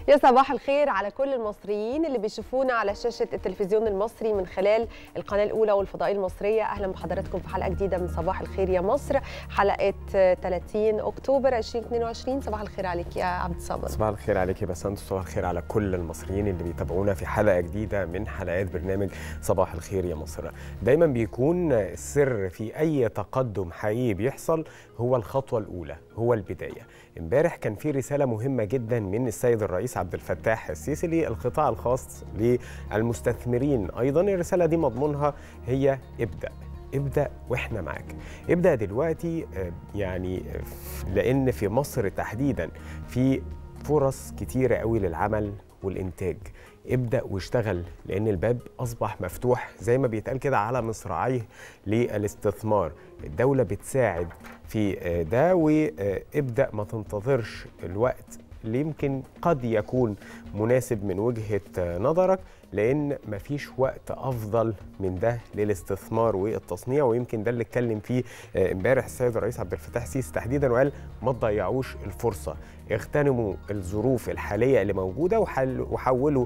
يا صباح الخير على كل المصريين اللي بيشوفونا على شاشة التلفزيون المصري من خلال القناة الأولى والفضائية المصرية. أهلا بحضراتكم في حلقة جديدة من صباح الخير يا مصر، حلقة 30 أكتوبر 2022. صباح الخير عليك يا عبد الصابر. صباح الخير عليك يا بسنت، صباح الخير على كل المصريين اللي بيتابعونا في حلقة جديدة من حلقات برنامج صباح الخير يا مصر. دايما بيكون السر في أي تقدم حقيقي بيحصل هو الخطوة الأولى، هو البداية. امبارح كان في رسالة مهمة جدا من السيد الرئيس عبد الفتاح السيسي للقطاع الخاص للمستثمرين. أيضا الرسالة دي مضمونها هي ابدأ واحنا معاك. ابدأ دلوقتي، يعني لأن في مصر تحديدا في فرص كتيرة قوي للعمل والإنتاج. ابدأ واشتغل لأن الباب أصبح مفتوح زي ما بيتقال كده على مصراعيه للاستثمار. الدولة بتساعد في ده، وابدأ ما تنتظرش الوقت اللي يمكن قد يكون مناسب من وجهة نظرك، لأن مفيش وقت أفضل من ده للاستثمار والتصنيع. ويمكن ده اللي اتكلم فيه امبارح السيد الرئيس عبد الفتاح السيسي تحديدا، وقال ما تضيعوش الفرصة، اغتنموا الظروف الحالية اللي موجودة وحولوا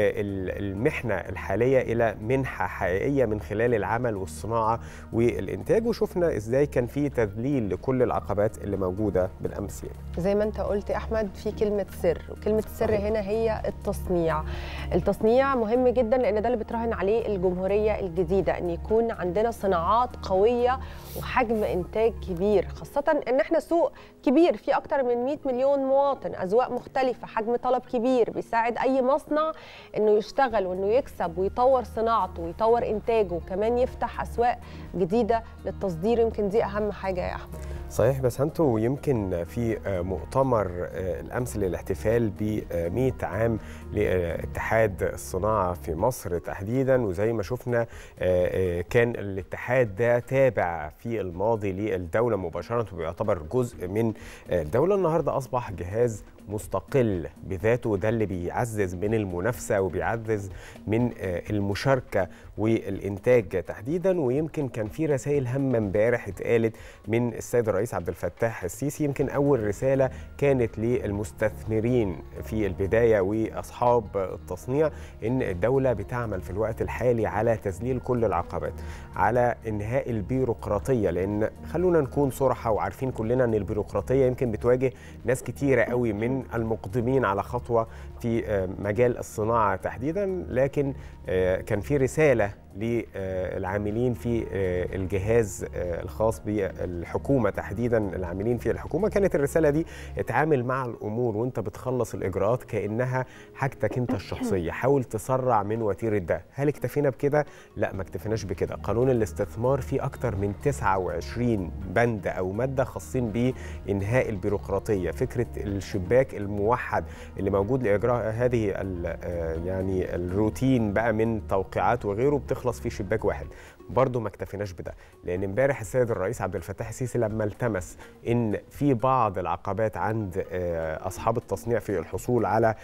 المحنة الحالية إلى منحة حقيقية من خلال العمل والصناعة والإنتاج. وشفنا إزاي كان في تذليل لكل العقبات اللي موجودة بالأمس. زي ما أنت قلت يا أحمد، في كلمة سر، وكلمة السر هنا هي التصنيع. التصنيع مهم جدا لأن ده اللي بتراهن عليه الجمهورية الجديدة، أن يكون عندنا صناعات قوية وحجم إنتاج كبير، خاصة أن احنا سوق كبير فيه أكتر من 100 مليون مواطن، أذواق مختلفة، حجم طلب كبير بيساعد أي مصنع أنه يشتغل وأنه يكسب ويطور صناعته ويطور إنتاجه، وكمان يفتح أسواق جديدة للتصدير. يمكن دي أهم حاجة يا أحمد. صحيح، بس انتوا يمكن في مؤتمر الامس للاحتفال ب 100 عام لاتحاد الصناعه في مصر تحديدا، وزي ما شفنا كان الاتحاد ده تابع في الماضي للدوله مباشره وبيعتبر جزء من الدوله. النهارده اصبح جهاز مستقل بذاته، وده اللي بيعزز من المنافسه وبيعزز من المشاركه والانتاج تحديدا. ويمكن كان في رسائل هامه امبارح اتقالت من السيد الرئيس عبد الفتاح السيسي. يمكن اول رساله كانت للمستثمرين في البدايه واصحاب التصنيع، ان الدوله بتعمل في الوقت الحالي على تذليل كل العقبات، على انهاء البيروقراطيه، لان خلونا نكون صراحه وعارفين كلنا ان البيروقراطيه يمكن بتواجه ناس كتيره قوي من المقدمين على خطوه في مجال الصناعه تحديدا. لكن كان في رساله للعاملين في الجهاز الخاص بالحكومه تحديدا، العاملين في الحكومه. كانت الرساله دي: اتعامل مع الامور وانت بتخلص الاجراءات كانها حاجتك انت الشخصيه، حاول تسرع من وتيره ده. هل اكتفينا بكده؟ لا، ما اكتفيناش بكده. قانون الاستثمار فيه اكتر من 29 بند او ماده خاصين بانهاء البيروقراطيه. فكره الشباك الموحد اللي موجود لاجراء هذه يعني الروتين بقى من توقيعات وغيره بتخلص في شباك واحد. برضه ما اكتفيناش بده، لان امبارح السيد الرئيس عبد الفتاح السيسي لما التمس ان في بعض العقبات عند اصحاب التصنيع في الحصول على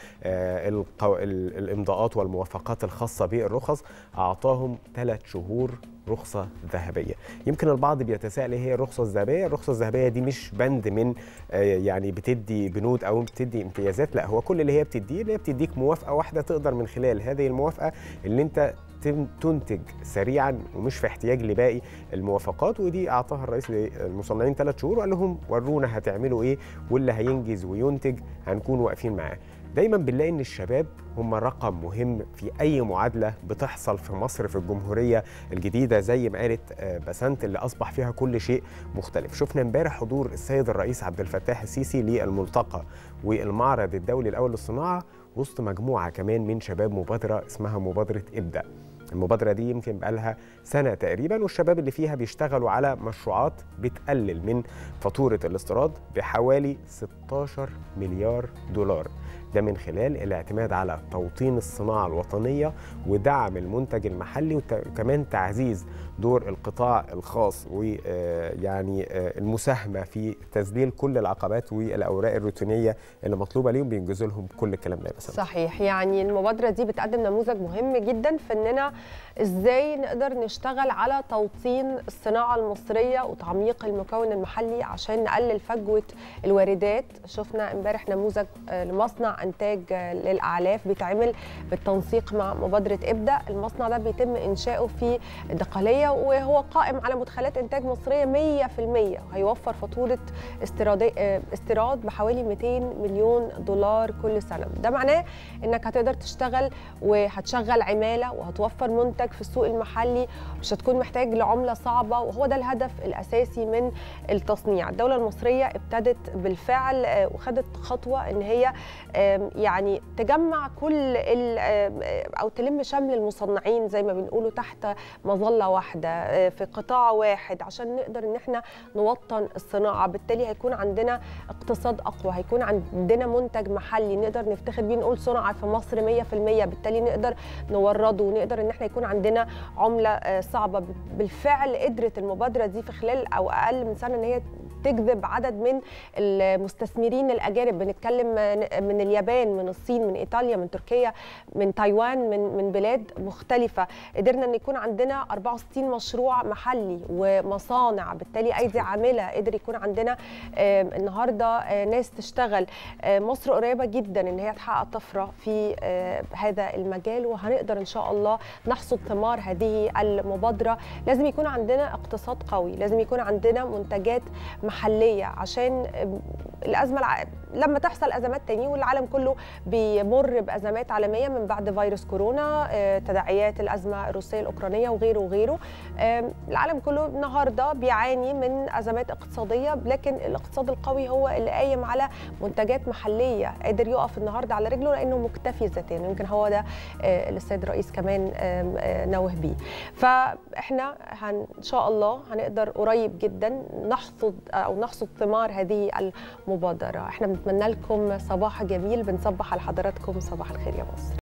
الامضاءات والموافقات الخاصه بالرخص، اعطاهم 3 شهور رخصة ذهبية. يمكن البعض بيتساءل ايه هي الرخصة الذهبية؟ الرخصة الذهبية دي مش بند من يعني بتدي بنود او بتدي امتيازات، لا، هو كل اللي هي بتديه اللي هي بتديك موافقة واحدة تقدر من خلال هذه الموافقة اللي انت تنتج سريعا ومش في احتياج لباقي الموافقات. ودي اعطاها الرئيس للمصنعين 3 شهور وقال لهم ورونا هتعملوا ايه، واللي هينجز وينتج هنكون واقفين معاه. دايما بنلاقي ان الشباب هم رقم مهم في اي معادله بتحصل في مصر في الجمهوريه الجديده، زي ما قالت بسنت، اللي اصبح فيها كل شيء مختلف. شفنا امبارح حضور السيد الرئيس عبد الفتاح السيسي للملتقى والمعرض الدولي الاول للصناعه وسط مجموعه كمان من شباب مبادره اسمها مبادره ابدأ. المبادرة دي يمكن بقالها سنة تقريبا، والشباب اللي فيها بيشتغلوا على مشروعات بتقلل من فاتورة الاستيراد بحوالي 16 مليار دولار. ده من خلال الاعتماد على توطين الصناعة الوطنية ودعم المنتج المحلي، وكمان تعزيز دور القطاع الخاص ويعني المساهمة في تذليل كل العقبات والأوراق الروتينية اللي مطلوبة ليهم، بينجزوا لهم كل الكلام ده. بس صحيح، يعني المبادرة دي بتقدم نموذج مهم جدا في اننا ازاي نقدر نشتغل على توطين الصناعة المصرية وتعميق المكون المحلي عشان نقلل فجوة الواردات. شفنا امبارح نموذج لمصنع مصنع انتاج للاعلاف بيتعمل بالتنسيق مع مبادره ابدا. المصنع ده بيتم انشاؤه في الدقهليه، وهو قائم على مدخلات انتاج مصريه 100%. هيوفر فاتوره استيراد بحوالي 200 مليون دولار كل سنه. ده معناه انك هتقدر تشتغل وهتشغل عماله وهتوفر منتج في السوق المحلي، مش هتكون محتاج لعمله صعبه، وهو ده الهدف الاساسي من التصنيع. الدوله المصريه ابتدت بالفعل وخدت خطوه ان هي يعني تجمع كل او تلم شمل المصنعين زي ما بنقولوا تحت مظله واحده في قطاع واحد، عشان نقدر ان احنا نوطن الصناعه. بالتالي هيكون عندنا اقتصاد اقوى، هيكون عندنا منتج محلي نقدر نفتخر بيه، نقول صنع في مصر 100%. بالتالي نقدر نورده، ونقدر ان احنا يكون عندنا عمله صعبه. بالفعل قدرت المبادره دي في خلال او اقل من سنه ان هي تجذب عدد من المستثمرين الاجانب. بنتكلم من اليابان، من الصين، من ايطاليا، من تركيا، من تايوان، من بلاد مختلفه. قدرنا ان يكون عندنا 64 مشروع محلي ومصانع، بالتالي ايدي عامله. قدر يكون عندنا النهارده ناس تشتغل. مصر قريبه جدا ان هي تحقق طفره في هذا المجال، وهنقدر ان شاء الله نحصد ثمار هذه المبادره. لازم يكون عندنا اقتصاد قوي، لازم يكون عندنا منتجات محليه، عشان الازمه لما تحصل ازمات تاني، والعالم كله بيمر بازمات عالميه من بعد فيروس كورونا، تداعيات الازمه الروسيه الاوكرانيه وغيره وغيره. العالم كله النهارده بيعاني من ازمات اقتصاديه، لكن الاقتصاد القوي هو اللي قايم على منتجات محليه، قادر يقف النهارده على رجله لانه مكتفي ذاتيا. يمكن هو ده اللي السيد الرئيس كمان نوه بيه. فاحنا ان شاء الله هنقدر قريب جدا نحصد ثمار هذه المبادره. احنا بنتمنى لكم صباح جميل، بنصبح على حضراتكم. صباح الخير يا مصر.